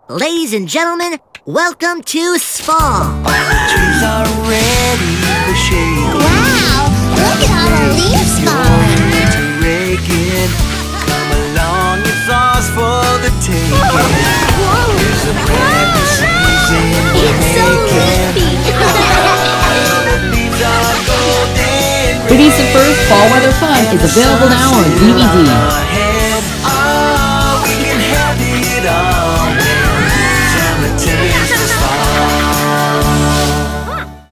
Ladies and gentlemen, welcome to Fall. The trees are ready for shade. Wow, look at all the leaves falling. To rake it. Come along, it's ours for the taking. Here's a brand new season. It's so leafy. The leaves are golden. Phineas and Ferb's Fall Weather Fun is available now on DVD.